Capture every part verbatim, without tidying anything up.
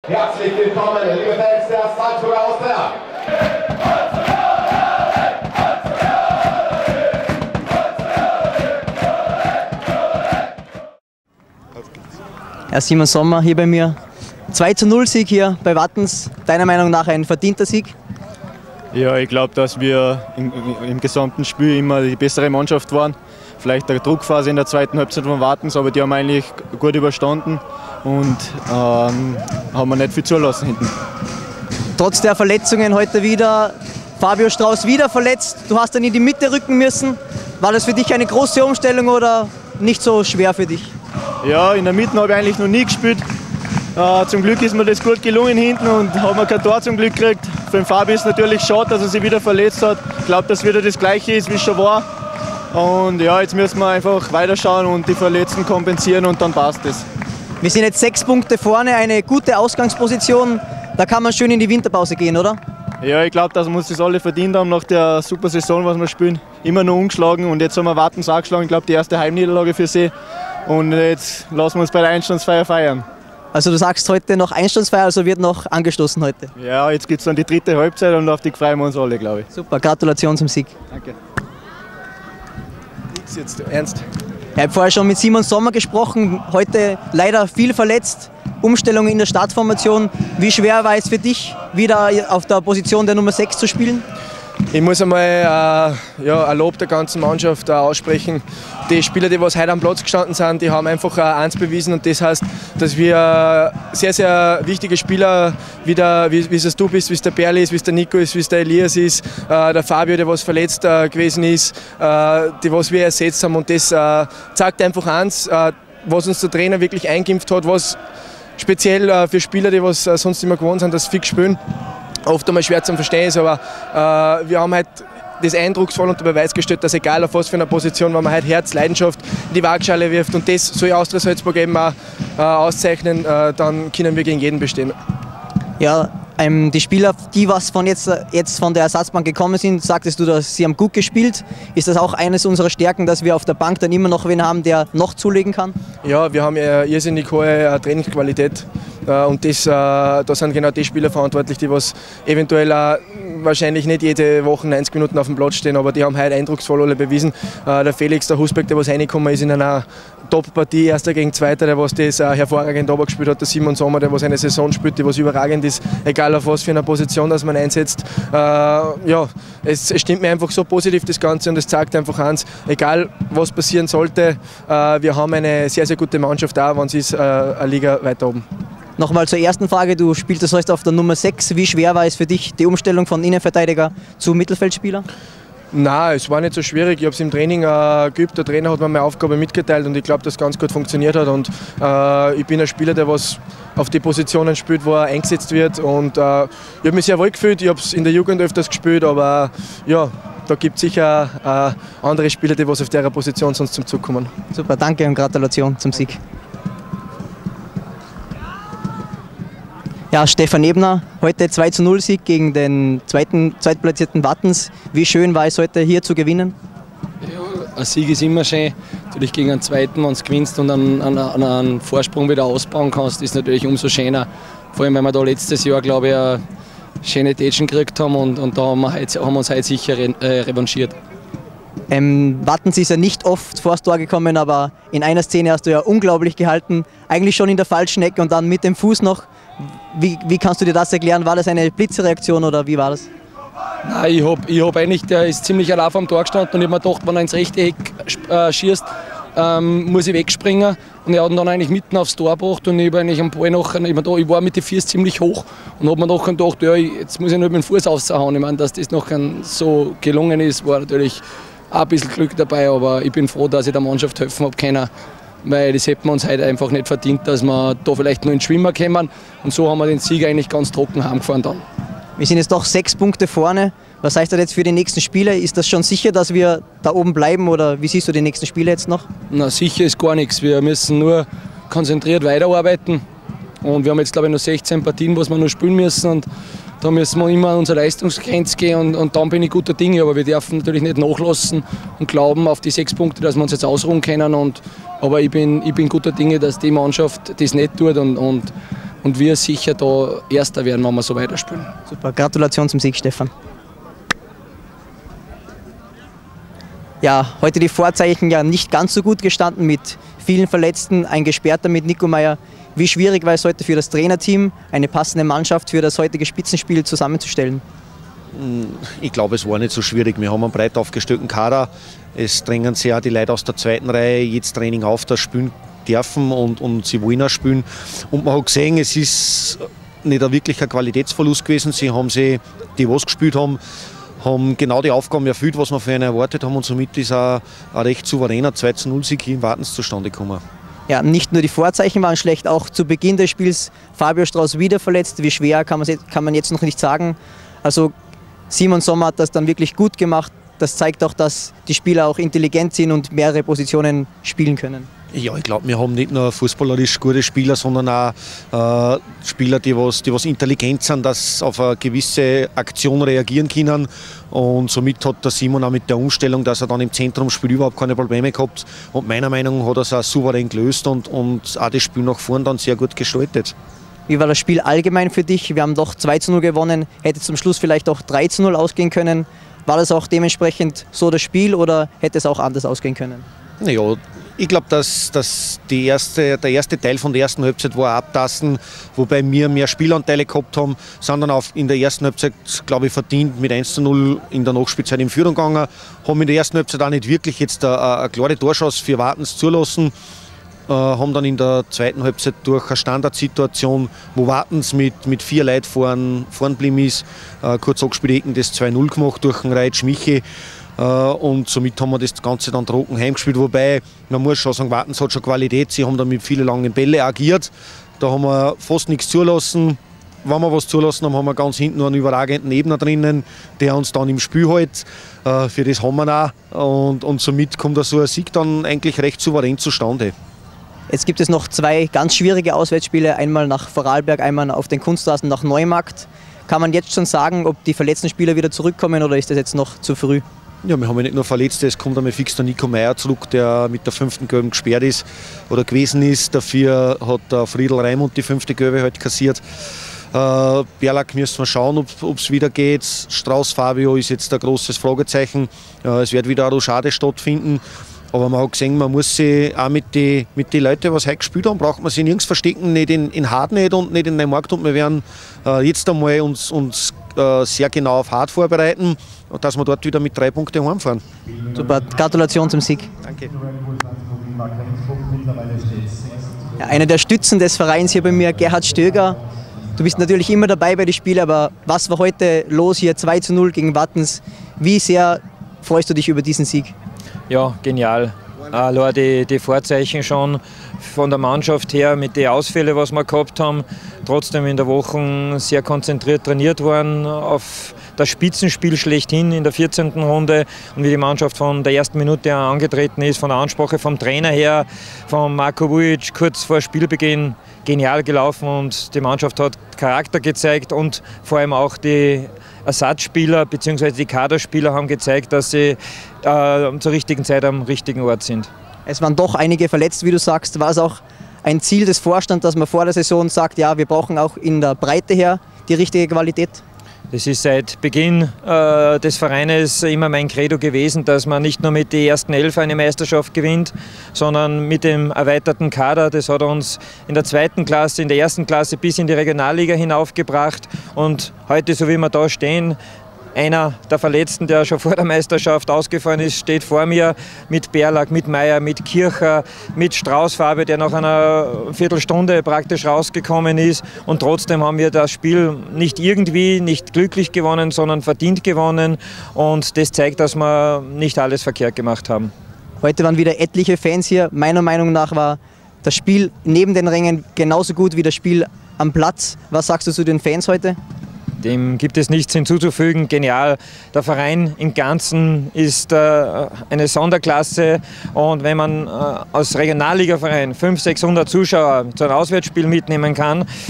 Herzlich willkommen, liebe Fans der Salzburger Austria. Ja, Simon Sommer hier bei mir. zwei zu null Sieg hier bei Wattens. Deiner Meinung nach ein verdienter Sieg? Ja, ich glaube, dass wir im, im gesamten Spiel immer die bessere Mannschaft waren. Vielleicht eine Druckphase in der zweiten Halbzeit von Wattens, aber die haben eigentlich gut überstanden und ähm, haben wir nicht viel zulassen hinten. Trotz der Verletzungen heute wieder, Fabio Strauß wieder verletzt. Du hast dann in die Mitte rücken müssen. War das für dich eine große Umstellung oder nicht so schwer für dich? Ja, in der Mitte habe ich eigentlich noch nie gespielt. Äh, zum Glück ist mir das gut gelungen hinten und haben wir kein Tor zum Glück gekriegt. Für den Fabio ist es natürlich schade, dass er sich wieder verletzt hat. Ich glaube, dass wieder das Gleiche ist, wie es schon war. Und ja, jetzt müssen wir einfach weiterschauen und die Verletzten kompensieren und dann passt es. Wir sind jetzt sechs Punkte vorne, eine gute Ausgangsposition. Da kann man schön in die Winterpause gehen, oder? Ja, ich glaube, dass wir uns das alle verdient haben nach der super Saison, was wir spielen. Immer noch ungeschlagen und jetzt haben wir Wattens auch geschlagen. Ich glaube, die erste Heimniederlage für sie. Und jetzt lassen wir uns bei der Einstandsfeier feiern. Also du sagst heute noch Einstandsfeier, also wird noch angestoßen heute? Ja, jetzt gibt es dann die dritte Halbzeit und auf die freuen wir uns alle, glaube ich. Super, Gratulation zum Sieg. Danke. Nix jetzt, ernst. Ich habe vorher schon mit Simon Sommer gesprochen, heute leider viel verletzt, Umstellung in der Startformation. Wie schwer war es für dich, wieder auf der Position der Nummer sechs zu spielen? Ich muss einmal äh, ja, ein Lob der ganzen Mannschaft äh, aussprechen. Die Spieler, die was heute am Platz gestanden sind, die haben einfach äh, eins bewiesen und das heißt, dass wir äh, sehr, sehr wichtige Spieler, wie, der, wie, wie es du bist, wie es der Berli ist, wie es der Nico ist, wie es der Elias ist, äh, der Fabio, der was verletzt äh, gewesen ist, äh, die was wir ersetzt haben und das äh, zeigt einfach eins, äh, was uns der Trainer wirklich eingeimpft hat, was speziell äh, für Spieler, die was äh, sonst immer gewohnt sind, das fix spielen, oft einmal schwer zu verstehen ist, aber äh, wir haben halt das eindrucksvoll unter Beweis gestellt, dass egal auf was für einer Position, wenn man halt Herz, Leidenschaft in die Waagschale wirft und das soll Austria Salzburg eben auch äh, auszeichnen, äh, dann können wir gegen jeden bestehen. Ja, ähm, die Spieler, die was von jetzt, jetzt von der Ersatzbank gekommen sind, sagtest du, dass sie haben gut gespielt. Ist das auch eines unserer Stärken, dass wir auf der Bank dann immer noch wen haben, der noch zulegen kann? Ja, wir haben ja irrsinnig hohe Trainingsqualität. Und das, da sind genau die Spieler verantwortlich, die was eventuell auch wahrscheinlich nicht jede Woche neunzig Minuten auf dem Platz stehen, aber die haben heute eindrucksvoll alle bewiesen. Der Felix, der Husbeck, der was reingekommen ist in einer Top-Partie, erster gegen zweiter, der was das hervorragend gespielt hat, der Simon Sommer, der was eine Saison spielt, die was überragend ist, egal auf was für einer Position das man einsetzt. Ja, es, es stimmt mir einfach so positiv das Ganze und es zeigt einfach eins, egal was passieren sollte, wir haben eine sehr, sehr gute Mannschaft auch, wenn es ist, eine Liga weiter oben. Nochmal zur ersten Frage, du spielst heute auf der Nummer sechs. Wie schwer war es für dich, die Umstellung von Innenverteidiger zu Mittelfeldspieler? Nein, es war nicht so schwierig. Ich habe es im Training äh, geübt. Der Trainer hat mir meine Aufgabe mitgeteilt und ich glaube, dass es ganz gut funktioniert hat. Und, äh, ich bin ein Spieler, der was auf die Positionen spielt, wo er eingesetzt wird. Und, äh, ich habe mich sehr wohl gefühlt. Ich habe es in der Jugend öfters gespielt, aber äh, ja, da gibt es sicher äh, andere Spieler, die was auf der Position sonst zum Zug kommen. Super, danke und Gratulation zum Sieg. Ja, Stefan Ebner, heute zwei zu null Sieg gegen den zweiten, zweitplatzierten Wattens. Wie schön war es heute hier zu gewinnen? Ja, ein Sieg ist immer schön. Natürlich gegen einen zweiten, wenn du gewinnst und einen, einen, einen Vorsprung wieder ausbauen kannst, ist natürlich umso schöner. Vor allem, weil wir da letztes Jahr, glaube ich, eine schöne Tätschen gekriegt haben und, und da haben wir, heute, haben wir uns heute sicher re, äh, revanchiert. Ähm, Wattens ist ja nicht oft vor das Tor gekommen, aber in einer Szene hast du ja unglaublich gehalten. Eigentlich schon in der falschen Ecke und dann mit dem Fuß noch. Wie, wie kannst du dir das erklären? War das eine Blitzreaktion oder wie war das? Nein, ich habe ich hab eigentlich, der ist ziemlich allein vom Tor gestanden und ich habe mir gedacht, wenn er ins rechte Eck äh, schießt, ähm, muss ich wegspringen. Und er hat ihn dann eigentlich mitten aufs Tor gebracht und ich, eigentlich am Ball noch, ich, da, ich war mit den Füßen ziemlich hoch und habe mir nachher gedacht, ja, jetzt muss ich nur mit dem Fuß raushauen. Ich meine, dass das noch so gelungen ist, war natürlich auch ein bisschen Glück dabei, aber ich bin froh, dass ich der Mannschaft helfen habe können. Weil das hätten wir uns heute einfach nicht verdient, dass wir da vielleicht nur ins Schwimmen kommen. Und so haben wir den Sieg eigentlich ganz trocken heimgefahren dann. Wir sind jetzt doch sechs Punkte vorne. Was heißt das jetzt für die nächsten Spiele? Ist das schon sicher, dass wir da oben bleiben oder wie siehst du die nächsten Spiele jetzt noch? Na, sicher ist gar nichts. Wir müssen nur konzentriert weiterarbeiten. Und wir haben jetzt, glaube ich, noch sechzehn Partien, was wir noch spielen müssen. Und da müssen wir immer an unsere Leistungsgrenze gehen und, und dann bin ich guter Dinge. Aber wir dürfen natürlich nicht nachlassen und glauben auf die sechs Punkte, dass wir uns jetzt ausruhen können. Und, aber ich bin, ich bin guter Dinge, dass die Mannschaft das nicht tut und, und, und wir sicher da Erster werden, wenn wir so weiterspielen. Super, Gratulation zum Sieg, Stefan. Ja, heute die Vorzeichen ja nicht ganz so gut gestanden mit vielen Verletzten, ein Gesperrter mit Nico Meyer. Wie schwierig war es heute für das Trainerteam, eine passende Mannschaft für das heutige Spitzenspiel zusammenzustellen? Ich glaube, es war nicht so schwierig. Wir haben einen breit aufgestellten Kader. Es drängen sich auch die Leute aus der zweiten Reihe jedes Training auf, das spielen dürfen und, und sie wollen auch spielen. Und man hat gesehen, es ist nicht ein wirklicher Qualitätsverlust gewesen. Sie haben sie, die was gespielt haben, haben genau die Aufgaben erfüllt, was wir von ihnen erwartet haben. Und somit ist auch ein recht souveräner zwei zu null Sieg hier im Wartens zustande gekommen. Ja, nicht nur die Vorzeichen waren schlecht, auch zu Beginn des Spiels Fabio Strauß wieder verletzt. Wie schwer kann man, kann man jetzt noch nicht sagen. Also Simon Sommer hat das dann wirklich gut gemacht. Das zeigt auch, dass die Spieler auch intelligent sind und mehrere Positionen spielen können. Ja, ich glaube, wir haben nicht nur fußballerisch gute Spieler, sondern auch äh, Spieler, die was, die was intelligent sind, dass auf eine gewisse Aktion reagieren können. Und somit hat der Simon auch mit der Umstellung, dass er dann im Zentrum spielt, überhaupt keine Probleme gehabt. Und meiner Meinung nach hat er es auch souverän gelöst und, und auch das Spiel nach vorn dann sehr gut gestaltet. Wie war das Spiel allgemein für dich? Wir haben doch zwei zu null gewonnen, hätte zum Schluss vielleicht auch drei zu null ausgehen können. War das auch dementsprechend so das Spiel oder hätte es auch anders ausgehen können? Ja, ich glaube, dass, dass die erste, der erste Teil von der ersten Halbzeit war Abtasten, wobei wir mehr Spielanteile gehabt haben, sind dann auf, in der ersten Halbzeit, glaube ich, verdient mit eins zu null in der Nachspielzeit in Führung gegangen, haben in der ersten Halbzeit auch nicht wirklich jetzt eine, eine klare Torchance für Wartens zulassen. Äh, haben dann in der zweiten Halbzeit durch eine Standardsituation, wo Wartens mit, mit vier Leuten vorn, vorn geblieben ist, äh, kurz angespielt, das zwei null gemacht durch den Reitsch Michi. Äh, und somit haben wir das Ganze dann trocken heimgespielt. Wobei, man muss schon sagen, Wartens hat schon Qualität. Sie haben da mit vielen langen Bälle agiert. Da haben wir fast nichts zulassen. Wenn wir was zulassen haben, haben wir ganz hinten noch einen überragenden Ebner drinnen, der uns dann im Spiel hält. Äh, für das haben wir auch. Und, und somit kommt da so ein Sieg dann eigentlich recht souverän zustande. Jetzt gibt es noch zwei ganz schwierige Auswärtsspiele, einmal nach Vorarlberg, einmal auf den Kunstrasen nach Neumarkt. Kann man jetzt schon sagen, ob die verletzten Spieler wieder zurückkommen oder ist das jetzt noch zu früh? Ja, wir haben ja nicht nur Verletzte, es kommt einmal fix der Nico Meyer zurück, der mit der fünften Gelben gesperrt ist oder gewesen ist. Dafür hat der Friedel Raimund die fünfte Gelbe halt kassiert. Äh, Berlak müssen wir schauen, ob es wieder geht. Strauß Fabio ist jetzt ein großes Fragezeichen. Äh, es wird wieder eine Rochade stattfinden. Aber man hat gesehen, man muss sich auch mit den mit die Leuten, die heute gespielt haben, braucht man sich nirgends verstecken, nicht in, in Hart nicht und nicht in Neumarkt. Und wir werden äh, jetzt einmal uns, uns äh, sehr genau auf Hart vorbereiten, dass wir dort wieder mit drei Punkten heimfahren. Super, Gratulation zum Sieg. Danke. Ja, einer der Stützen des Vereins hier bei mir, Gerhard Stöger. Du bist natürlich immer dabei bei den Spielen, aber was war heute los hier? zwei zu null gegen Wattens. Wie sehr freust du dich über diesen Sieg? Ja, genial. Allein die, die Vorzeichen schon von der Mannschaft her mit den Ausfällen, was wir gehabt haben, trotzdem in der Woche sehr konzentriert trainiert worden auf das Spitzenspiel schlechthin in der vierzehnten Runde und wie die Mannschaft von der ersten Minute an angetreten ist, von der Ansprache vom Trainer her, von Marko Vujic kurz vor Spielbeginn genial gelaufen und die Mannschaft hat Charakter gezeigt und vor allem auch die Ersatzspieler bzw. die Kaderspieler haben gezeigt, dass sie äh, zur richtigen Zeit am richtigen Ort sind. Es waren doch einige verletzt, wie du sagst. War es auch ein Ziel des Vorstands, dass man vor der Saison sagt, ja, wir brauchen auch in der Breite her die richtige Qualität? Das ist seit Beginn äh, des Vereines immer mein Credo gewesen, dass man nicht nur mit den ersten elf eine Meisterschaft gewinnt, sondern mit dem erweiterten Kader. Das hat uns in der zweiten Klasse, in der ersten Klasse bis in die Regionalliga hinaufgebracht. Und heute, so wie wir da stehen, einer der Verletzten, der schon vor der Meisterschaft ausgefallen ist, steht vor mir mit Berlak, mit Meyer, mit Kircher, mit Strauß Fabio, der nach einer Viertelstunde praktisch rausgekommen ist. Und trotzdem haben wir das Spiel nicht irgendwie, nicht glücklich gewonnen, sondern verdient gewonnen. Und das zeigt, dass wir nicht alles verkehrt gemacht haben. Heute waren wieder etliche Fans hier. Meiner Meinung nach war das Spiel neben den Rängen genauso gut wie das Spiel am Platz. Was sagst du zu den Fans heute? Dem gibt es nichts hinzuzufügen. Genial. Der Verein im Ganzen ist äh, eine Sonderklasse. Und wenn man äh, als Regionalligaverein fünfhundert, sechshundert Zuschauer zu einem Auswärtsspiel mitnehmen kann,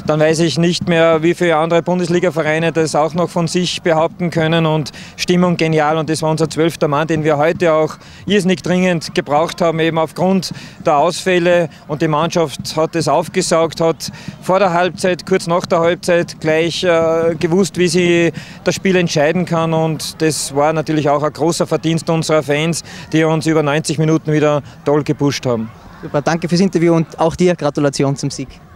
dann weiß ich nicht mehr, wie viele andere Bundesliga-Vereine das auch noch von sich behaupten können. Und Stimmung genial, und das war unser zwölfter Mann, den wir heute auch irrsinnig dringend gebraucht haben, eben aufgrund der Ausfälle, und die Mannschaft hat es aufgesaugt, hat vor der Halbzeit, kurz nach der Halbzeit gleich äh, gewusst, wie sie das Spiel entscheiden kann, und das war natürlich auch ein großer Verdienst unserer Fans, die uns über neunzig Minuten wieder toll gepusht haben. Super, danke fürs Interview und auch dir Gratulation zum Sieg.